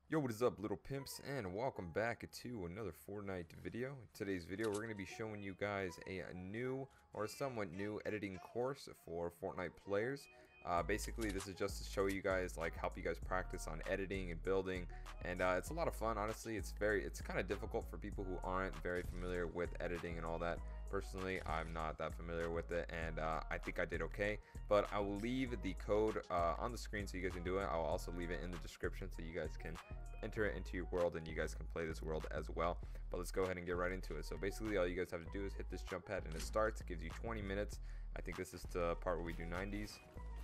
Yo, what is up, little pimps, and welcome back to another Fortnite video. In today's video, we're going to be showing you guys a new or somewhat new editing course for Fortnite players. Basically, this is just to show you guys, help you guys practice on editing and building, and it's a lot of fun. Honestly, it's kind of difficult for people who aren't very familiar with editing and all that. Personally, I'm not that familiar with it, and I think I did okay. But I will leave the code on the screen so you guys can do it. I'll also leave it in the description so you guys can enter it into your world and you guys can play this world as well. But let's go ahead and get right into it. So basically, all you guys have to do is hit this jump pad and it starts. It gives you 20 minutes. I think this is the part where we do 90s.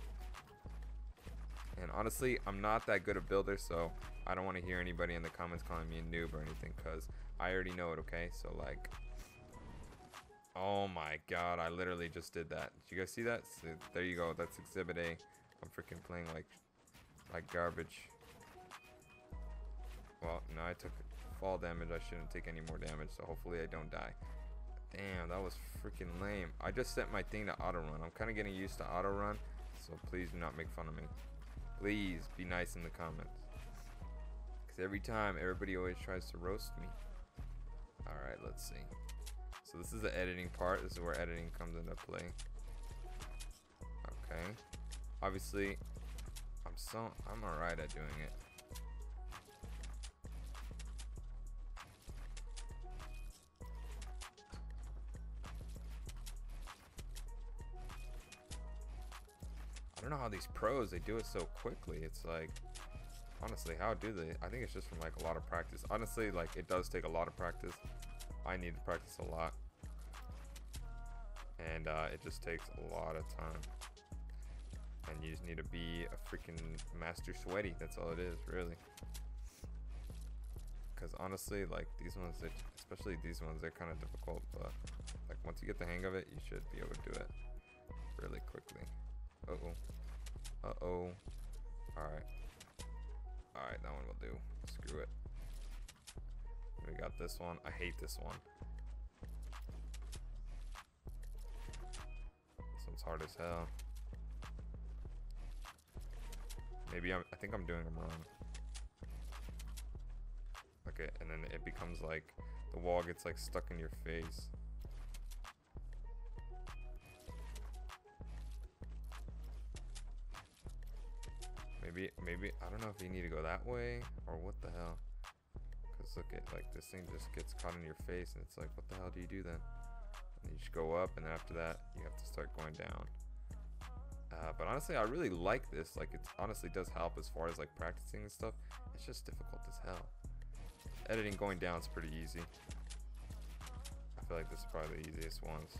And honestly, I'm not that good a builder, so I don't want to hear anybody in the comments calling me a noob or anything, because I already know it, okay? So oh my god, I literally just did that. Did you guys see that? So there you go, that's Exhibit A. I'm freaking playing like garbage. Well, no, I took fall damage. I shouldn't take any more damage, so hopefully I don't die. Damn, that was freaking lame. I just set my thing to auto run. I'm kind of getting used to auto run, so please do not make fun of me. Please be nice in the comments, because every time everybody always tries to roast me. Alright, let's see. So this is the editing part. This is where editing comes into play. Okay, obviously I'm alright at doing it. I don't know how these pros, they do it so quickly. It's like, honestly, how do they? I think it's just from like a lot of practice. Honestly, like, it does take a lot of practice. I need to practice a lot, and it just takes a lot of time, and you just need to be a freaking master sweaty. That's all it is, really. Because honestly, like, these ones, especially these ones, they're kind of difficult, but like once you get the hang of it, you should be able to do it really quickly. Uh-oh. Alright, that one will do. Screw it. We got this one. I hate this one. This one's hard as hell. Maybe I think I'm doing them wrong. Okay, and then it becomes like the wall gets like stuck in your face. Maybe I don't know if you need to go that way or what the hell. Cause look at, like, this thing just gets caught in your face, and it's like, what the hell do you do then? And you just go up, and then after that you have to start going down. But honestly, I really like this. Like, it honestly does help as far as like practicing and stuff. It's just difficult as hell. Editing going down is pretty easy. I feel like this is probably the easiest ones.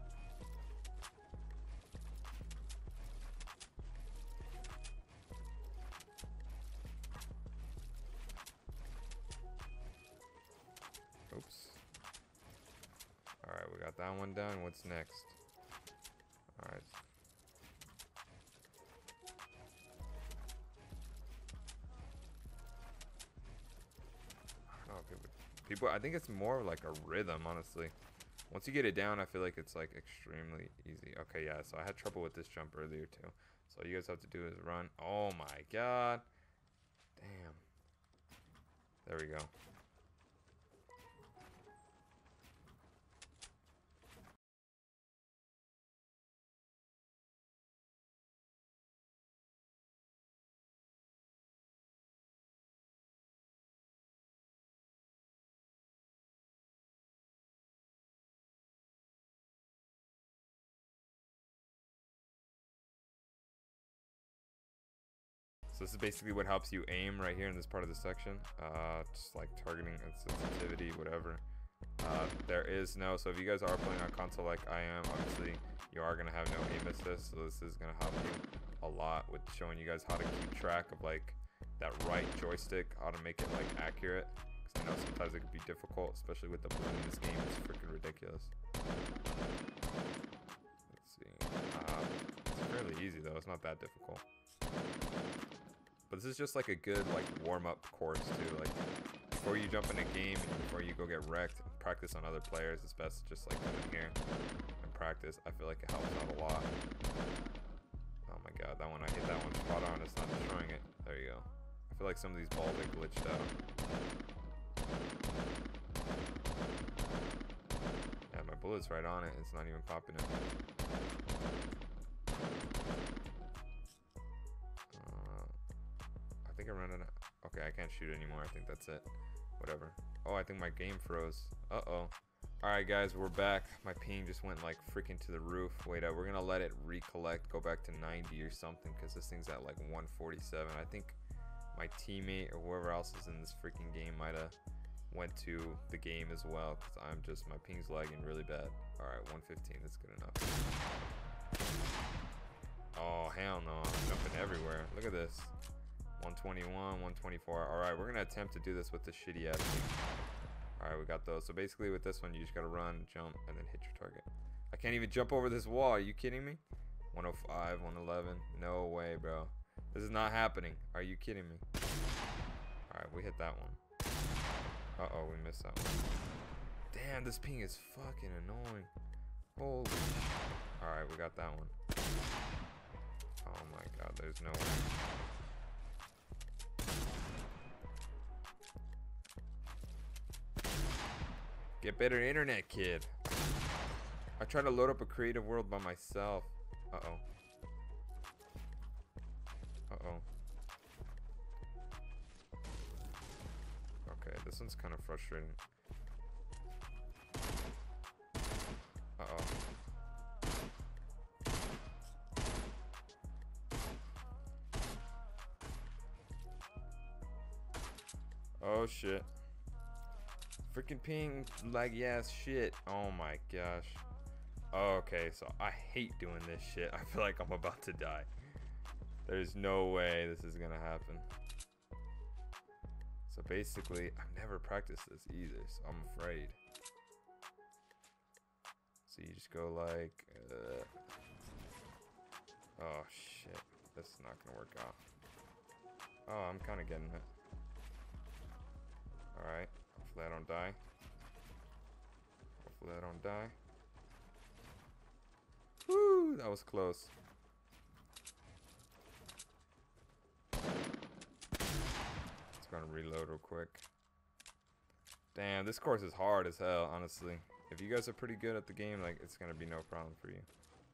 Oops. Alright, we got that one done. What's next? Alright. I don't know, people, I think it's more like a rhythm, honestly. Once you get it down, I feel like it's like extremely easy. Okay, yeah, so I had trouble with this jump earlier too. So all you guys have to do is run. Oh my god. Damn. There we go. So this is basically what helps you aim right here in this part of the section. Just like targeting and sensitivity, whatever. There is no, so if you guys are playing on console like I am, obviously you are gonna have no aim assist. So this is gonna help you a lot with showing you guys how to keep track of like that right joystick, how to make it like accurate. Because I know sometimes it can be difficult, especially with the bloom in this game. It's freaking ridiculous. Let's see. It's fairly easy though. It's not that difficult. But this is just like a good like warm-up course too. Like, before you jump in a game and before you go get wrecked, practice on other players. It's best to just like come in here and practice. I feel like it helps out a lot. Oh my god, that one, I hit that one spot on. It's not destroying it. There you go. I feel like some of these balls are glitched out. Yeah, my bullet's right on it. It's not even popping it. I think I'm running out. Okay, I can't shoot anymore. I think that's it. Whatever. Oh, I think my game froze. Uh-oh. Alright guys, we're back. My ping just went like freaking to the roof. Wait, we're gonna let it recollect, go back to 90 or something, because this thing's at like 147. I think my teammate or whoever else is in this freaking game might have went to the game as well, because my ping's lagging really bad. Alright, 115, that's good enough. Oh, hell no, I'm jumping everywhere. Look at this. 121, 124. Alright, we're gonna attempt to do this with the shitty ass thing. Alright, we got those. So basically with this one, you just gotta run, jump, and then hit your target. I can't even jump over this wall. Are you kidding me? 105, 111. No way, bro. This is not happening. Are you kidding me? Alright, we hit that one. Uh-oh, we missed that one. Damn, this ping is fucking annoying. Holy. Alright, we got that one. Oh my god, there's no way. Get better internet, kid. I tried to load up a creative world by myself. Uh-oh. Uh-oh. Okay, this one's kind of frustrating. Uh-oh. Oh, shit. Freaking ping laggy ass shit. Oh my gosh. Okay, so I hate doing this shit. I feel like I'm about to die. There's no way this is gonna happen. So basically, I've never practiced this either, so I'm afraid. So you just go like, oh shit, this is not gonna work out. Oh, I'm kind of getting it. All right. Hopefully I don't die. Hopefully I don't die. Woo! That was close. Just gonna reload real quick. Damn, this course is hard as hell, honestly. If you guys are pretty good at the game, like, it's gonna be no problem for you.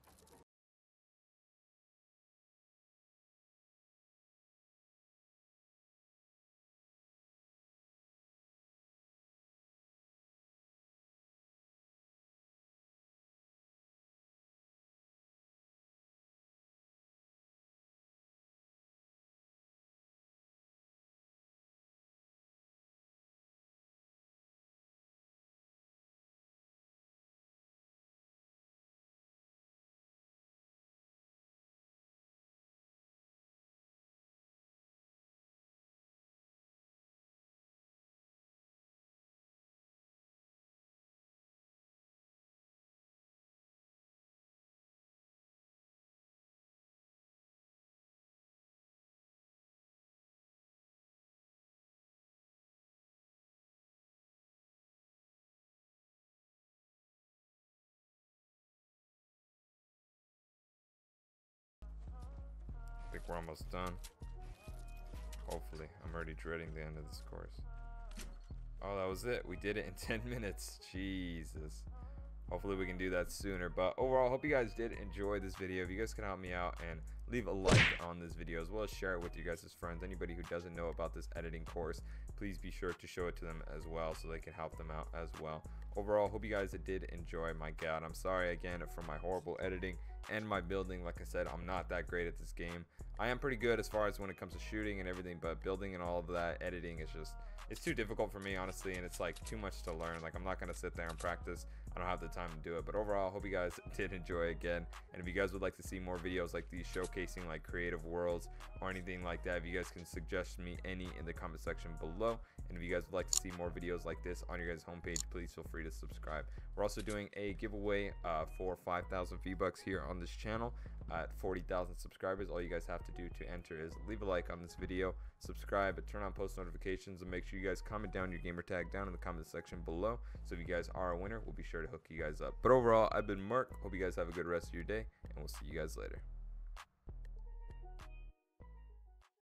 I think we're almost done. Hopefully. I'm already dreading the end of this course. Oh, that was it. We did it in 10 minutes. Jesus. Hopefully we can do that sooner. But overall, hope you guys did enjoy this video. If you guys can help me out and leave a like on this video, as well as share it with you guys' friends. Anybody who doesn't know about this editing course, please be sure to show it to them as well so they can help them out as well. Overall, hope you guys did enjoy. My god, I'm sorry again for my horrible editing and my building. Like I said, I'm not that great at this game. I am pretty good as far as when it comes to shooting and everything, but building and all of that editing is just, it's too difficult for me, honestly, and it's like too much to learn. Like, I'm not gonna sit there and practice. I don't have the time to do it. But overall, hope you guys did enjoy again. And if you guys would like to see more videos like these showcasing like creative worlds or anything like that, if you guys can suggest me any in the comment section below. And if you guys would like to see more videos like this on your guys' homepage, please feel free to subscribe. We're also doing a giveaway for 5,000 V-Bucks here on this channel. At 40,000 subscribers, all you guys have to do to enter is leave a like on this video, subscribe, turn on post notifications, and make sure you guys comment down your gamer tag down in the comment section below. So if you guys are a winner, we'll be sure to hook you guys up. But overall, I've been Mark. Hope you guys have a good rest of your day, and we'll see you guys later.